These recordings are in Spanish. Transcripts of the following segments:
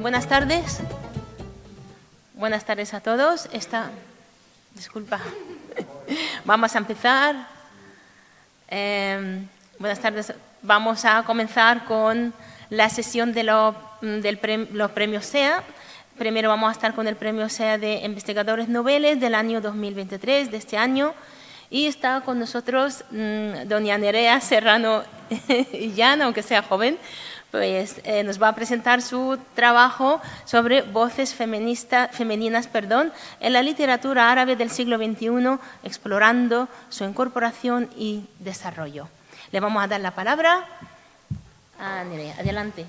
Buenas tardes. Buenas tardes a todos. Disculpa. Vamos a empezar. Buenas tardes. Vamos a comenzar con la sesión de los premios SEA. Primero vamos a estar con el premio SEA de Investigadores Noveles del año 2023, de este año. Y está con nosotros doña Nerea Serrano Illán, aunque sea joven, pues nos va a presentar su trabajo sobre voces femeninas en la literatura árabe del siglo XXI, explorando su incorporación y desarrollo. Le vamos a dar la palabra a Nerea. Adelante.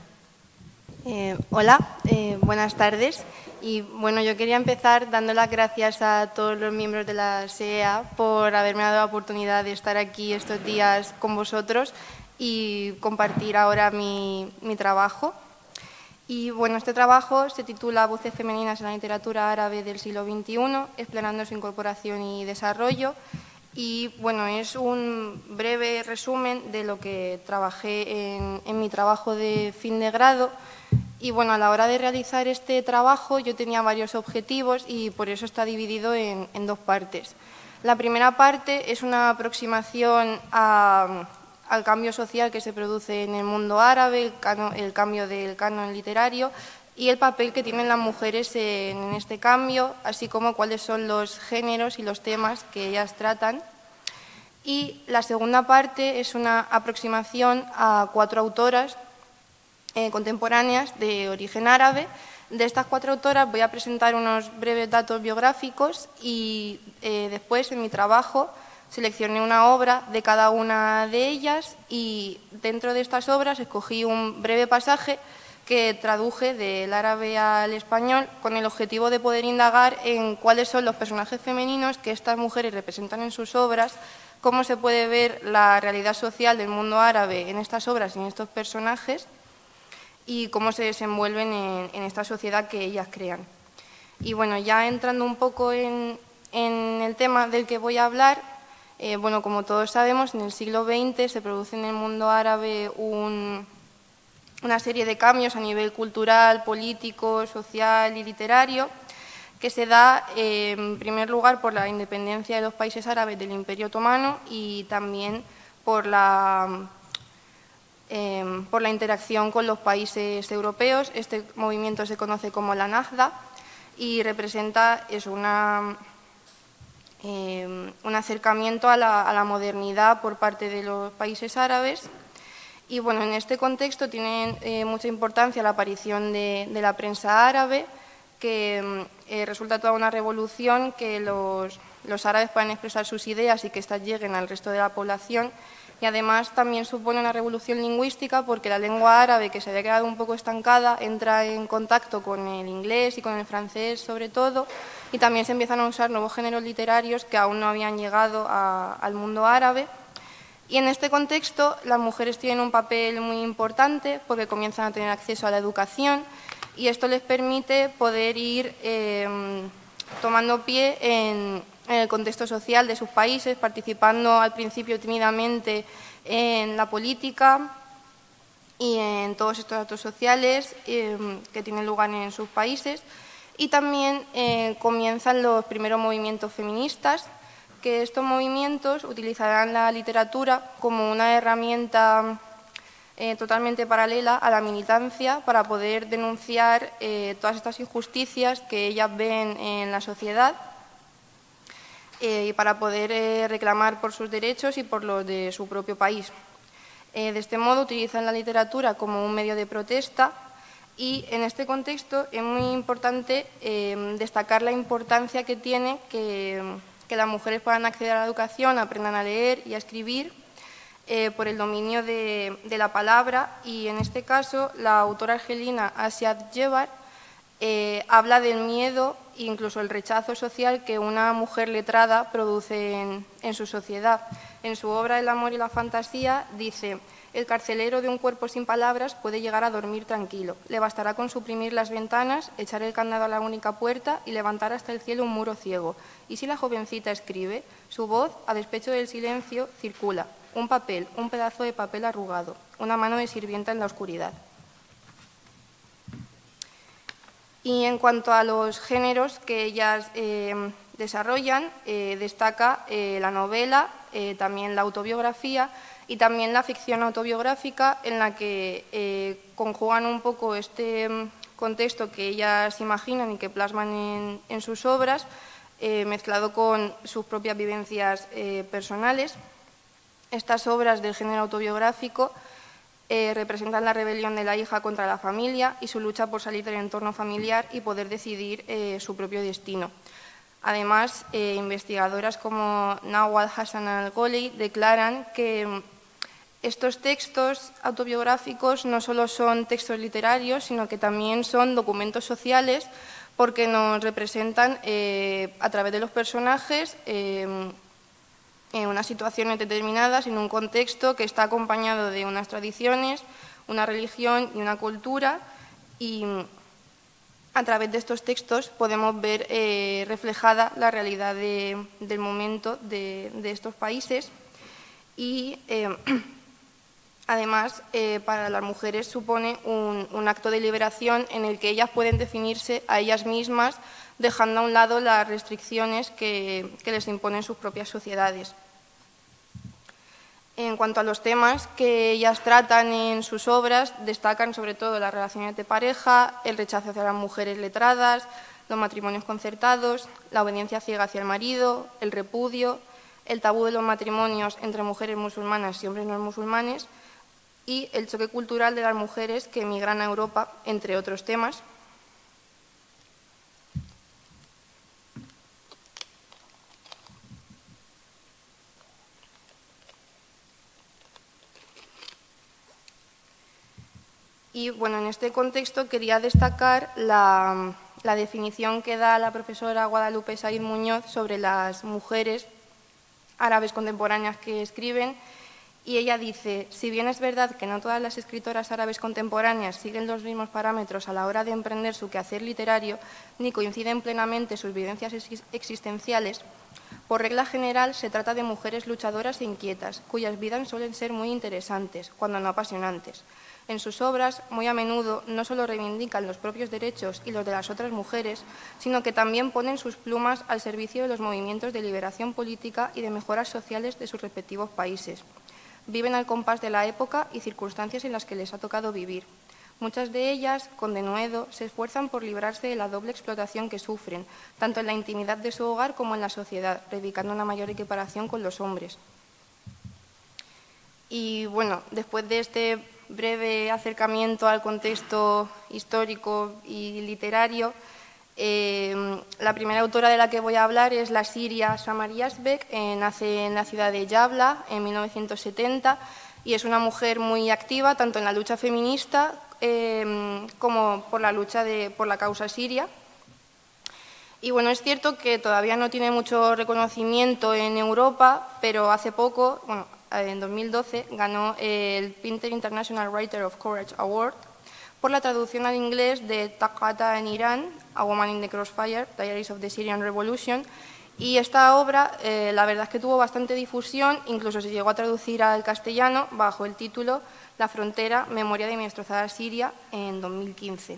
Hola, buenas tardes. Y bueno, yo quería empezar dando las gracias a todos los miembros de la SEA por haberme dado la oportunidad de estar aquí estos días con vosotros y compartir ahora mi trabajo. Y bueno, este trabajo se titula Voces femeninas en la literatura árabe del siglo XXI, explorando su incorporación y desarrollo. Y bueno, es un breve resumen de lo que trabajé en mi trabajo de fin de grado. Y bueno, a la hora de realizar este trabajo yo tenía varios objetivos y por eso está dividido en dos partes. La primera parte es una aproximación al cambio social que se produce en el mundo árabe, el cambio del canon literario y el papel que tienen las mujeres en este cambio, así como cuáles son los géneros y los temas que ellas tratan. Y la segunda parte es una aproximación a 4 autoras contemporáneas de origen árabe. De estas 4 autoras voy a presentar unos breves datos biográficos y después en mi trabajo seleccioné una obra de cada una de ellas y dentro de estas obras escogí un breve pasaje que traduje del árabe al español con el objetivo de poder indagar en cuáles son los personajes femeninos que estas mujeres representan en sus obras, cómo se puede ver la realidad social del mundo árabe en estas obras y en estos personajes y cómo se desenvuelven en esta sociedad que ellas crean. Y bueno, ya entrando un poco en el tema del que voy a hablar, bueno, como todos sabemos, en el siglo XX se produce en el mundo árabe una serie de cambios a nivel cultural, político, social y literario, que se da en primer lugar por la independencia de los países árabes del Imperio Otomano y también por la interacción con los países europeos. Este movimiento se conoce como la Nahda y representa un acercamiento a la modernidad por parte de los países árabes. Y bueno, en este contexto tiene mucha importancia la aparición de la prensa árabe, que resulta toda una revolución que los árabes puedan expresar sus ideas y que éstas lleguen al resto de la población. Y además también supone una revolución lingüística porque la lengua árabe, que se había quedado un poco estancada, entra en contacto con el inglés y con el francés sobre todo, y también se empiezan a usar nuevos géneros literarios que aún no habían llegado al mundo árabe. Y en este contexto las mujeres tienen un papel muy importante porque comienzan a tener acceso a la educación y esto les permite poder ir tomando pie en el contexto social de sus países, participando al principio tímidamente en la política y en todos estos actos sociales que tienen lugar en sus países. Y también comienzan los primeros movimientos feministas, que estos movimientos utilizarán la literatura como una herramienta totalmente paralela a la militancia para poder denunciar todas estas injusticias que ellas ven en la sociedad y para poder reclamar por sus derechos y por los de su propio país. De este modo utilizan la literatura como un medio de protesta y en este contexto es muy importante destacar la importancia que tiene que las mujeres puedan acceder a la educación, aprendan a leer y a escribir por el dominio de la palabra. Y en este caso la autora argelina Asia Djebar habla del miedo e incluso el rechazo social que una mujer letrada produce en su sociedad. En su obra El amor y la fantasía dice: el carcelero de un cuerpo sin palabras puede llegar a dormir tranquilo. Le bastará con suprimir las ventanas, echar el candado a la única puerta y levantar hasta el cielo un muro ciego. Y si la jovencita escribe, su voz, a despecho del silencio, circula. Un papel, un pedazo de papel arrugado, una mano de sirvienta en la oscuridad. Y en cuanto a los géneros que ellas desarrollan, destaca la novela, también la autobiografía y también la ficción autobiográfica, en la que conjugan un poco este contexto que ellas imaginan y que plasman en sus obras, mezclado con sus propias vivencias personales. Estas obras del género autobiográfico representan la rebelión de la hija contra la familia y su lucha por salir del entorno familiar y poder decidir su propio destino. Además, investigadoras como Nawal Hassan al-Goley declaran que estos textos autobiográficos no solo son textos literarios, sino que también son documentos sociales, porque nos representan a través de los personajes en unas situaciones determinadas, en un contexto que está acompañado de unas tradiciones, una religión y una cultura, y a través de estos textos podemos ver reflejada la realidad del momento de estos países. Y además, para las mujeres supone un acto de liberación en el que ellas pueden definirse a ellas mismas, dejando a un lado las restricciones que les imponen sus propias sociedades. En cuanto a los temas que ellas tratan en sus obras, destacan sobre todo las relaciones de pareja, el rechazo hacia las mujeres letradas, los matrimonios concertados, la obediencia ciega hacia el marido, el repudio, el tabú de los matrimonios entre mujeres musulmanas y hombres no musulmanes y el choque cultural de las mujeres que emigran a Europa, entre otros temas. Y bueno, en este contexto quería destacar la definición que da la profesora Guadalupe Saíz Muñoz sobre las mujeres árabes contemporáneas que escriben, y ella dice: si bien es verdad que no todas las escritoras árabes contemporáneas siguen los mismos parámetros a la hora de emprender su quehacer literario, ni coinciden plenamente sus vivencias existenciales, por regla general se trata de mujeres luchadoras e inquietas, cuyas vidas suelen ser muy interesantes, cuando no apasionantes. En sus obras, muy a menudo, no solo reivindican los propios derechos y los de las otras mujeres, sino que también ponen sus plumas al servicio de los movimientos de liberación política y de mejoras sociales de sus respectivos países. Viven al compás de la época y circunstancias en las que les ha tocado vivir. Muchas de ellas, con denuedo, se esfuerzan por librarse de la doble explotación que sufren, tanto en la intimidad de su hogar como en la sociedad, predicando una mayor equiparación con los hombres. Y bueno, después de este breve acercamiento al contexto histórico y literario, la primera autora de la que voy a hablar es la siria Samar Yazbek. Nace en la ciudad de Yavla en 1970 y es una mujer muy activa tanto en la lucha feminista como por la lucha por la causa siria. Y bueno, es cierto que todavía no tiene mucho reconocimiento en Europa, pero hace poco, bueno, en 2012, ganó el Pinter International Writer of Courage Award por la traducción al inglés de Taqata en Irán, A Woman in the Crossfire, Diaries of the Syrian Revolution. Y esta obra, la verdad es que tuvo bastante difusión, incluso se llegó a traducir al castellano bajo el título La frontera, memoria de mi destrozada Siria, en 2015.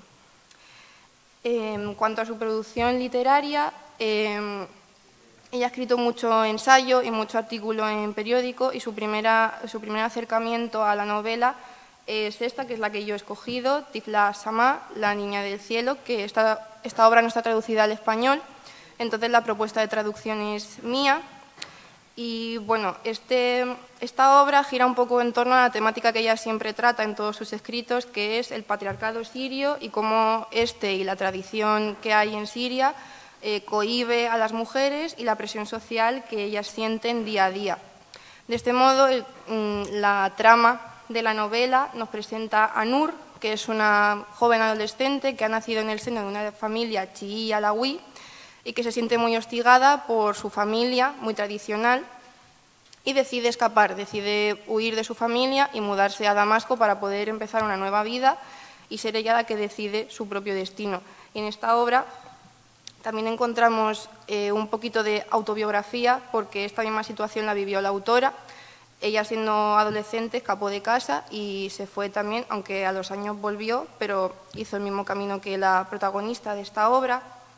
En cuanto a su producción literaria, ella ha escrito mucho ensayo y mucho artículo en periódico, y su primer acercamiento a la novela es esta, que es la que yo he escogido, Tifla Sama, La niña del cielo, que esta obra no está traducida al español, entonces la propuesta de traducción es mía. Y bueno, esta obra gira un poco en torno a la temática que ella siempre trata en todos sus escritos, que es el patriarcado sirio y cómo y la tradición que hay en Siria cohíbe a las mujeres y la presión social que ellas sienten día a día. De este modo, la trama de la novela nos presenta a Nur, que es una joven adolescente que ha nacido en el seno de una familia chií alawí y que se siente muy hostigada por su familia, muy tradicional, y decide escapar, decide huir de su familia y mudarse a Damasco para poder empezar una nueva vida y ser ella la que decide su propio destino. Y en esta obra también encontramos un poquito de autobiografía, porque esta misma situación la vivió la autora. ella, siendo adolescente, escapó de casa y se fue también, aunque a los años volvió, pero hizo el mismo camino que la protagonista de esta obra.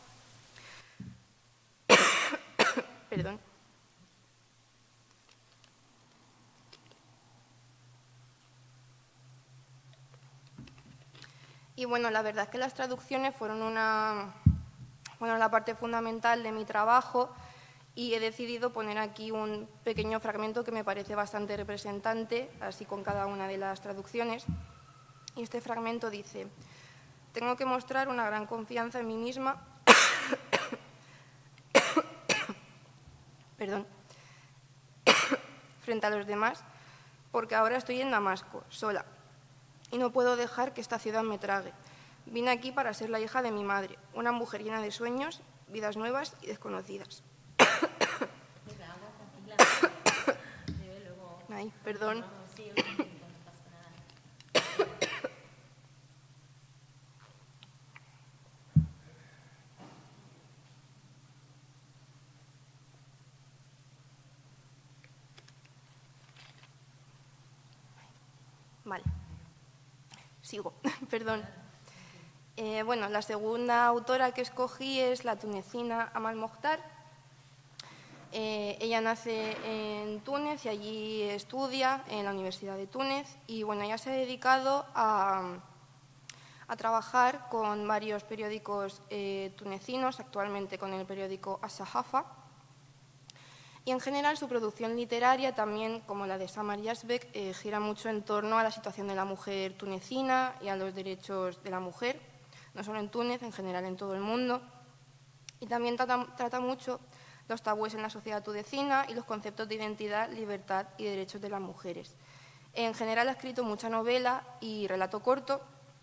Perdón. Y bueno, la verdad es que las traducciones fueron la parte fundamental de mi trabajo, y he decidido poner aquí un pequeño fragmento que me parece bastante representante, así con cada una de las traducciones. Y este fragmento dice: tengo que mostrar una gran confianza en mí misma perdón, frente a los demás, porque ahora estoy en Damasco, sola, y no puedo dejar que esta ciudad me trague. Vine aquí para ser la hija de mi madre, una mujer llena de sueños, vidas nuevas y desconocidas. Ay, perdón. Vale. Sigo, perdón. Bueno, la segunda autora que escogí es la tunecina Amal Mokhtar. Ella nace en Túnez y allí estudia en la Universidad de Túnez, y bueno, ella se ha dedicado a trabajar con varios periódicos tunecinos, actualmente con el periódico As-Sahafa, y en general su producción literaria, también como la de Samar Yazbek, gira mucho en torno a la situación de la mujer tunecina y a los derechos de la mujer, no solo en Túnez, en general en todo el mundo, y también trata mucho los tabúes en la sociedad tunecina y los conceptos de identidad, libertad y derechos de las mujeres. En general ha escrito mucha novela y relato corto,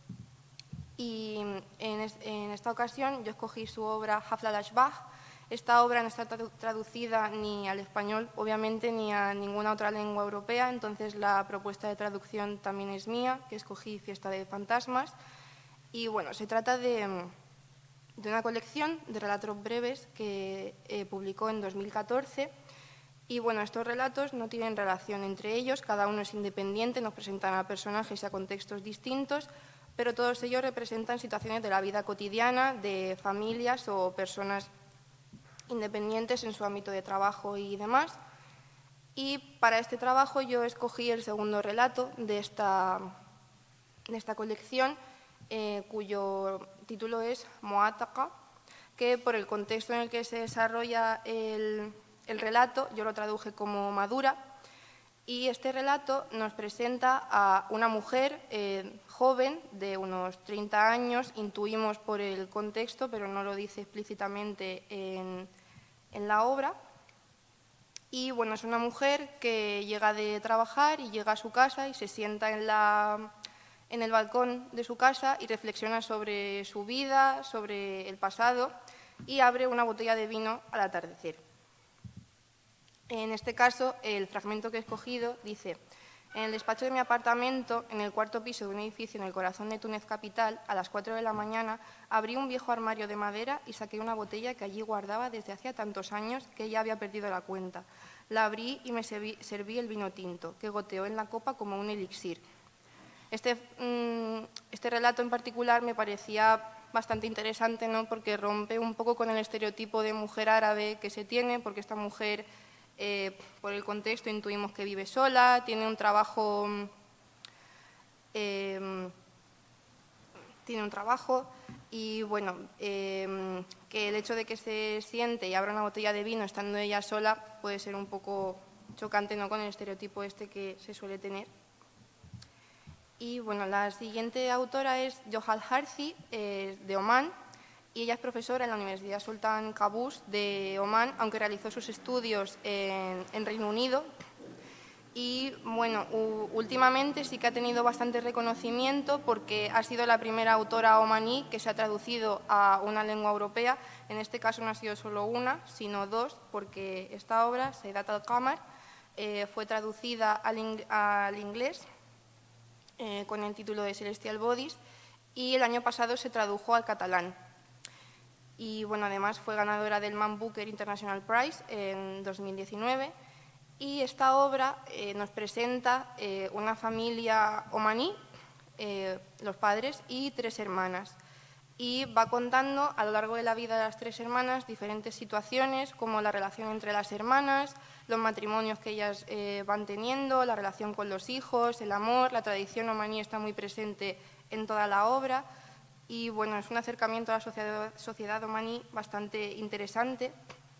y en esta ocasión yo escogí su obra Hafla al-Ashbah. Esta obra no está traducida ni al español, obviamente, ni a ninguna otra lengua europea, entonces la propuesta de traducción también es mía, que escogí Fiesta de Fantasmas. Y bueno, se trata de una colección de relatos breves que publicó en 2014. Y bueno, estos relatos no tienen relación entre ellos, cada uno es independiente, nos presentan a personajes y a contextos distintos, pero todos ellos representan situaciones de la vida cotidiana, de familias o personas independientes en su ámbito de trabajo y demás. Y para este trabajo yo escogí el segundo relato de esta colección, cuyo título es Moataqa, que por el contexto en el que se desarrolla el relato yo lo traduje como madura. Y este relato nos presenta a una mujer joven de unos 30 años, intuimos por el contexto, pero no lo dice explícitamente en la obra. Y bueno, es una mujer que llega de trabajar y llega a su casa y se sienta en el balcón de su casa y reflexiona sobre su vida, sobre el pasado, y abre una botella de vino al atardecer. En este caso, el fragmento que he escogido dice: en el despacho de mi apartamento, en el cuarto piso de un edificio en el corazón de Túnez capital, a las 4 de la mañana, abrí un viejo armario de madera y saqué una botella que allí guardaba desde hacía tantos años que ya había perdido la cuenta. La abrí y me serví el vino tinto, que goteó en la copa como un elixir. Este relato en particular me parecía bastante interesante, ¿no?, porque rompe un poco con el estereotipo de mujer árabe que se tiene, porque esta mujer, por el contexto, intuimos que vive sola, tiene un trabajo y bueno, que el hecho de que se siente y abra una botella de vino estando ella sola puede ser un poco chocante, ¿no?, con el estereotipo este que se suele tener. Y bueno, la siguiente autora es Johal Harthi, de Omán, y ella es profesora en la Universidad Sultan Qaboos de Omán, aunque realizó sus estudios en Reino Unido. Y bueno, últimamente sí que ha tenido bastante reconocimiento porque ha sido la primera autora omaní que se ha traducido a una lengua europea. En este caso no ha sido solo una, sino dos, porque esta obra, Seidat al-Qamar, fue traducida al inglés con el título de Celestial Bodies, y el año pasado se tradujo al catalán. Y bueno, además fue ganadora del Man Booker International Prize en 2019. Y esta obra nos presenta una familia omaní, los padres y 3 hermanas. Y va contando a lo largo de la vida de las 3 hermanas diferentes situaciones, como la relación entre las hermanas, los matrimonios que ellas van teniendo, la relación con los hijos, el amor. La tradición omaní está muy presente en toda la obra y bueno, es un acercamiento a la sociedad omaní bastante interesante.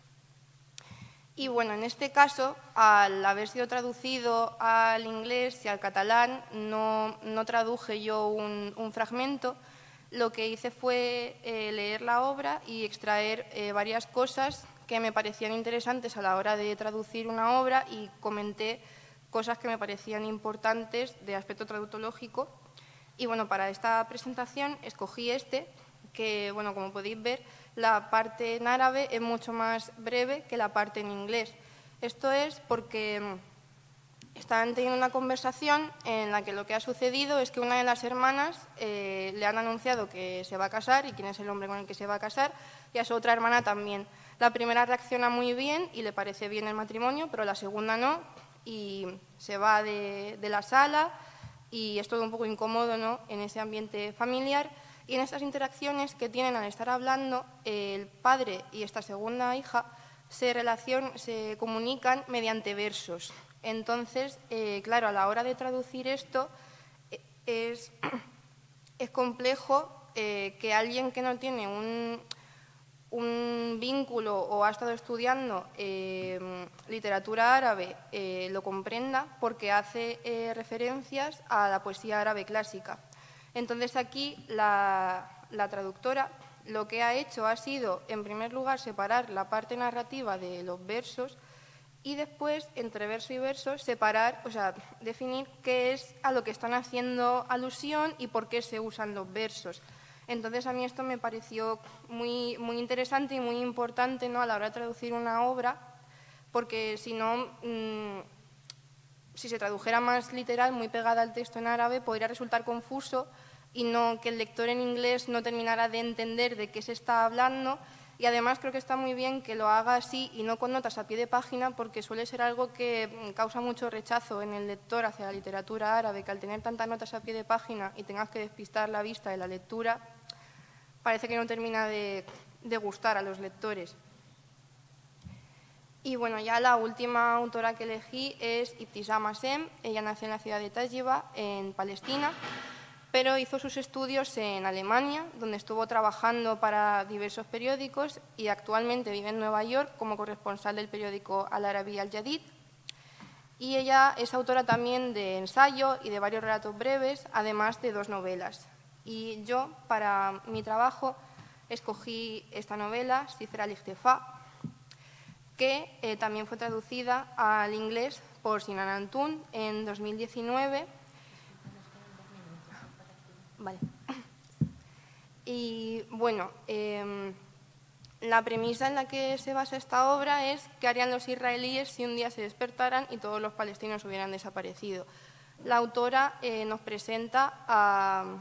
Y bueno, en este caso, al haber sido traducido al inglés y al catalán, no traduje yo un fragmento. Lo que hice fue leer la obra y extraer varias cosas que me parecían interesantes a la hora de traducir una obra y comenté cosas que me parecían importantes de aspecto traductológico. Y bueno, para esta presentación escogí que, bueno, como podéis ver, la parte en árabe es mucho más breve que la parte en inglés. Esto es porque estaban teniendo una conversación en la que lo que ha sucedido es que una de las hermanas le han anunciado que se va a casar y quién es el hombre con el que se va a casar, y a su otra hermana también. La primera reacciona muy bien y le parece bien el matrimonio, pero la segunda no, y se va de la sala y es todo un poco incómodo, ¿no?, en ese ambiente familiar. Y en estas interacciones que tienen al estar hablando, el padre y esta segunda hija se comunican mediante versos. Entonces, claro, a la hora de traducir esto es complejo que alguien que no tiene un vínculo o ha estado estudiando literatura árabe lo comprenda, porque hace referencias a la poesía árabe clásica. Entonces aquí la traductora lo que ha hecho ha sido, en primer lugar, separar la parte narrativa de los versos y después, entre verso y verso, separar, o sea, definir qué es a lo que están haciendo alusión y por qué se usan los versos. Entonces, a mí esto me pareció muy, muy interesante y muy importante, ¿no?, a la hora de traducir una obra, porque si no, si se tradujera más literal, muy pegada al texto en árabe, podría resultar confuso y no que el lector en inglés no terminara de entender de qué se está hablando. Y además creo que está muy bien que lo haga así y no con notas a pie de página, porque suele ser algo que causa mucho rechazo en el lector hacia la literatura árabe, que al tener tantas notas a pie de página y tengas que despistar la vista de la lectura, parece que no termina de gustar a los lectores. Y bueno, ya la última autora que elegí es Ibtisam Assem. Ella nació en la ciudad de Tayiba, en Palestina, pero hizo sus estudios en Alemania, donde estuvo trabajando para diversos periódicos y actualmente vive en Nueva York como corresponsal del periódico Al Arabi Al Jadid. Y ella es autora también de ensayo y de varios relatos breves, además de 2 novelas. Y yo, para mi trabajo, escogí esta novela, Sifr al-Ikhtifa, que también fue traducida al inglés por Sinan Antun en 2019. Vale. Y bueno, la premisa en la que se basa esta obra es qué harían los israelíes si un día se despertaran y todos los palestinos hubieran desaparecido. La autora nos presenta a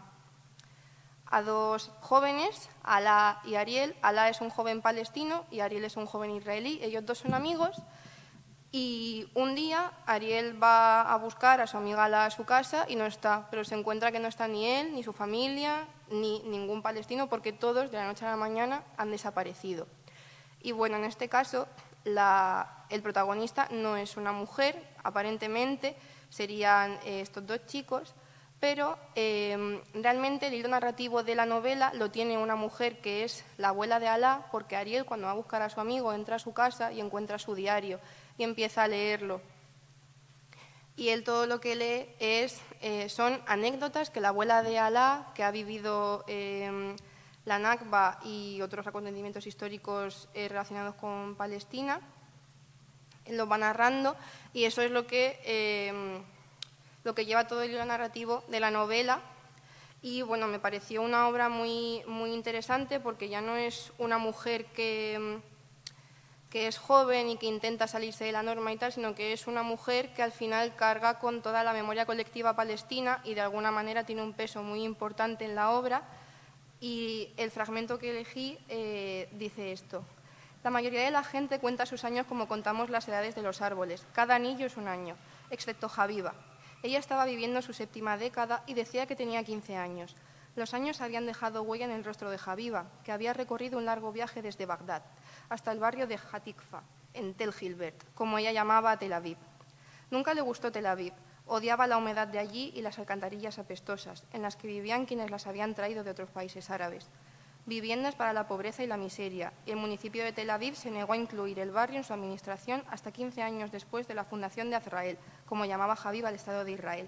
2 jóvenes, Alaa y Ariel. Alaa es un joven palestino y Ariel es un joven israelí. Ellos 2 son amigos y un día Ariel va a buscar a su amiga Alaa a su casa y no está, pero se encuentra que no está ni él, ni su familia, ni ningún palestino, porque todos de la noche a la mañana han desaparecido. Y bueno, en este caso el protagonista no es una mujer, aparentemente serían estos 2 chicos, pero realmente el hilo narrativo de la novela lo tiene una mujer que es la abuela de Alaa, porque Ariel, cuando va a buscar a su amigo, entra a su casa y encuentra su diario y empieza a leerlo. Y él todo lo que lee son anécdotas que la abuela de Alaa, que ha vivido la Nakba y otros acontecimientos históricos relacionados con Palestina, lo va narrando, y eso es lo que lleva todo el hilo narrativo de la novela. Y bueno, me pareció una obra muy, muy interesante, porque ya no es una mujer que es joven y que intenta salirse de la norma y tal, sino que es una mujer que al final carga con toda la memoria colectiva palestina y de alguna manera tiene un peso muy importante en la obra. Y el fragmento que elegí dice esto: La mayoría de la gente cuenta sus años como contamos las edades de los árboles. Cada anillo es un año, excepto Habiba. Ella estaba viviendo su 7ª década y decía que tenía 15 años. Los años habían dejado huella en el rostro de Habiba, que había recorrido un largo viaje desde Bagdad hasta el barrio de Hatikva, en Tel Gilbert, como ella llamaba a Tel Aviv. Nunca le gustó Tel Aviv. Odiaba la humedad de allí y las alcantarillas apestosas, en las que vivían quienes las habían traído de otros países árabes. Viviendas para la pobreza y la miseria, y el municipio de Tel Aviv se negó a incluir el barrio en su administración hasta 15 años después de la fundación de Azrael, como llamaba Habiba al Estado de Israel.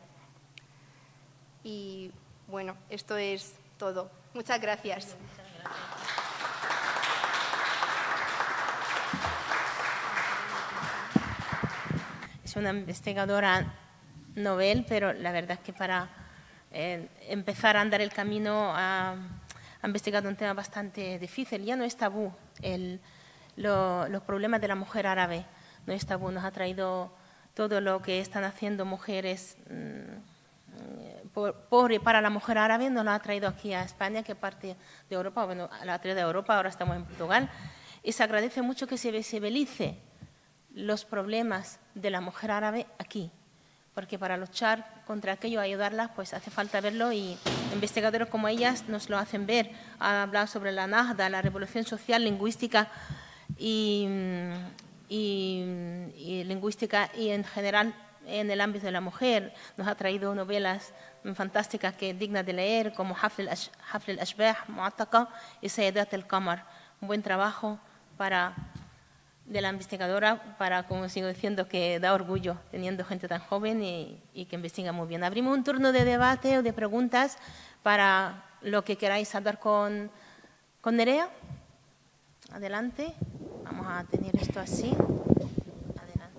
Y bueno, esto es todo. Muchas gracias. Es una investigadora novel, pero la verdad es que para empezar a andar el camino ha investigado un tema bastante difícil. Ya no es tabú los problemas de la mujer árabe, no es tabú. Nos ha traído todo lo que están haciendo mujeres para la mujer árabe, nos lo ha traído aquí a España, que parte de Europa, bueno, la ha traído de Europa, ahora estamos en Portugal, y se agradece mucho que se visibilice los problemas de la mujer árabe aquí, porque para luchar contra aquello, ayudarlas, pues hace falta verlo, y investigadores como ellas nos lo hacen ver. Ha hablado sobre la Nahda, la revolución social, lingüística y lingüística y en general en el ámbito de la mujer. Nos ha traído novelas fantásticas dignas de leer, como Hafl al-Ashbah, Mu'attaqa y Sayyidat al-Qamar. Un buen trabajo de la investigadora, como sigo diciendo, que da orgullo teniendo gente tan joven y que investiga muy bien. Abrimos un turno de debate o de preguntas para lo que queráis hablar con Nerea. Adelante. Vamos a tener esto así. Adelante.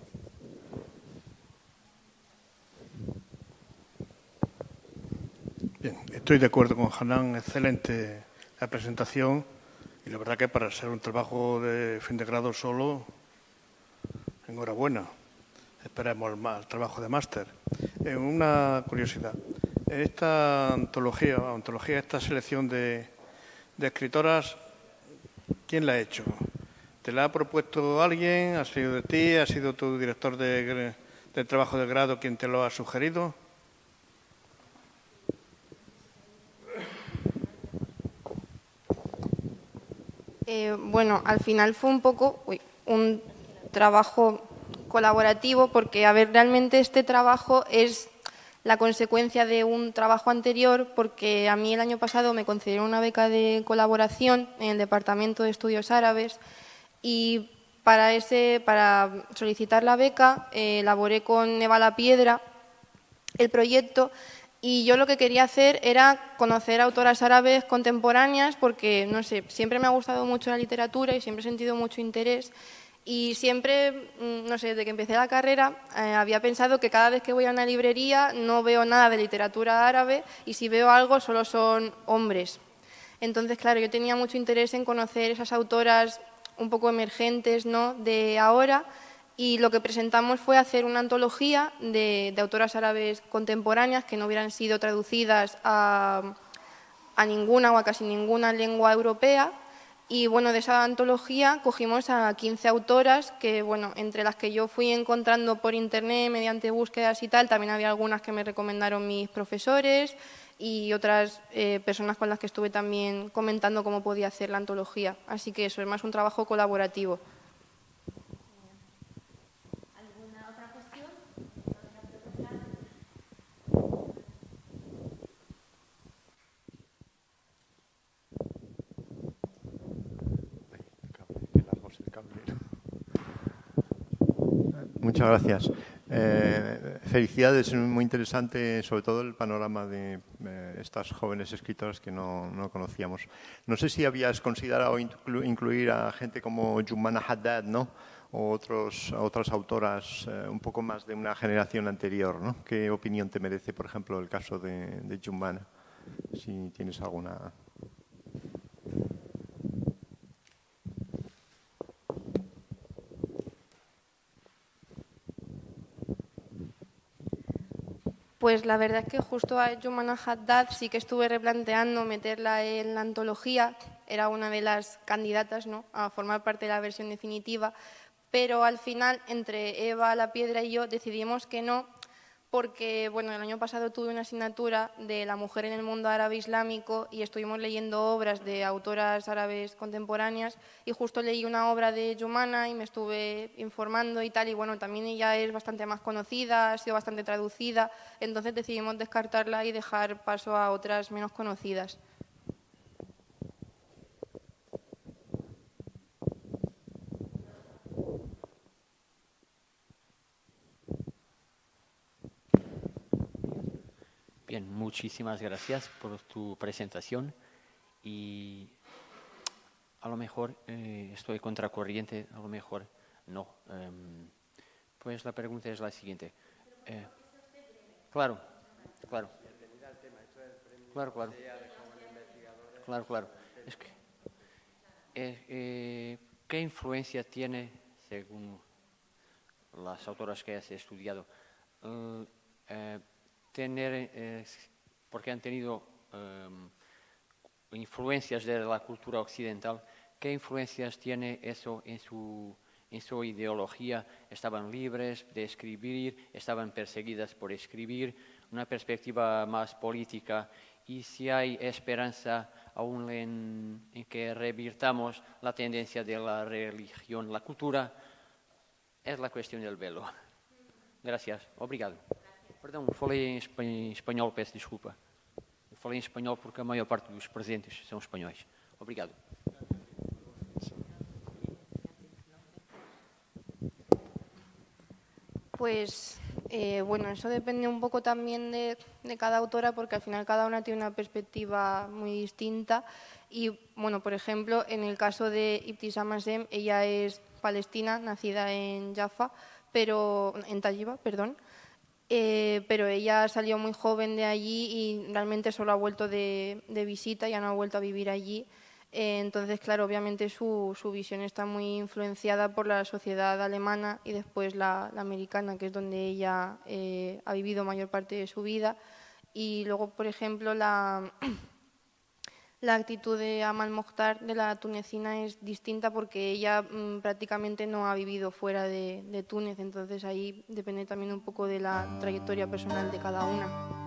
Bien, estoy de acuerdo con Hanan. Excelente la presentación. Y la verdad que para ser un trabajo de fin de grado solo, enhorabuena. Esperemos el trabajo de máster. Una curiosidad. Esta antología, esta selección de escritoras, ¿quién la ha hecho? ¿Te la ha propuesto alguien? ¿Ha sido de ti? ¿Ha sido tu director de trabajo de grado quien te lo ha sugerido? Bueno, al final fue un poco un trabajo colaborativo, porque, a ver, realmente este trabajo es la consecuencia de un trabajo anterior, porque a mí el año pasado me concedieron una beca de colaboración en el Departamento de Estudios Árabes, y para solicitar la beca elaboré con Eva La Piedra el proyecto. Y yo lo que quería hacer era conocer autoras árabes contemporáneas, porque, no sé, siempre me ha gustado mucho la literatura y siempre he sentido mucho interés. Y siempre, no sé, desde que empecé la carrera, había pensado que cada vez que voy a una librería no veo nada de literatura árabe, y si veo algo solo son hombres. Entonces, claro, yo tenía mucho interés en conocer esas autoras un poco emergentes, ¿no?, de ahora. Y lo que presentamos fue hacer una antología de autoras árabes contemporáneas que no hubieran sido traducidas a ninguna o a casi ninguna lengua europea. Y bueno, de esa antología cogimos a 15 autoras que, bueno, entre las que yo fui encontrando por internet mediante búsquedas y tal, también había algunas que me recomendaron mis profesores y otras personas con las que estuve también comentando cómo podía hacer la antología. Así que eso es más un trabajo colaborativo. Muchas gracias. Felicidades, es muy interesante, sobre todo el panorama de estas jóvenes escritoras que no conocíamos. No sé si habías considerado incluir a gente como Jumana Haddad, ¿no?, o otras autoras un poco más de una generación anterior, ¿no? ¿Qué opinión te merece, por ejemplo, el caso de Jumana? Si tienes alguna... Pues la verdad es que justo a Jumana Haddad sí que estuve replanteando meterla en la antología, era una de las candidatas, ¿no?, a formar parte de la versión definitiva, pero al final entre Eva Lapiedra y yo decidimos que no, porque bueno, el año pasado tuve una asignatura de la mujer en el mundo árabe islámico y estuvimos leyendo obras de autoras árabes contemporáneas y justo leí una obra de Yumana y me estuve informando y tal, y bueno, también ella es bastante más conocida, ha sido bastante traducida, entonces decidimos descartarla y dejar paso a otras menos conocidas. Bien, muchísimas gracias por tu presentación y a lo mejor estoy contracorriente, a lo mejor no. Pues la pregunta es la siguiente. Claro. Es que, ¿qué influencia tiene, según las autoras que has estudiado, porque han tenido influencias de la cultura occidental, ¿qué influencias tiene eso en su ideología? ¿Estaban libres de escribir? ¿Estaban perseguidas por escribir? Una perspectiva más política. Y si hay esperanza aún en que revirtamos la tendencia de la religión, la cultura, es la cuestión del velo. Gracias. Obrigado. Perdão, falei em espanhol, peço desculpa. Eu falei em espanhol porque a maior parte dos presentes são espanhóis. Obrigado. Pues bueno, eso depende un poco también de cada autora porque al final cada una tiene una perspectiva muy distinta y bueno, por ejemplo, en el caso de Ibtisam Azem, ella es palestina, nacida en Jaffa, en Tayiba, perdón, pero ella salió muy joven de allí y realmente solo ha vuelto de visita, ya no ha vuelto a vivir allí. Entonces, claro, obviamente su visión está muy influenciada por la sociedad alemana y después la americana, que es donde ella ha vivido mayor parte de su vida. Y luego, por ejemplo, la actitud de Amal Mohtar, de la tunecina, es distinta porque ella prácticamente no ha vivido fuera de Túnez. Entonces, ahí depende también un poco de la trayectoria personal de cada una.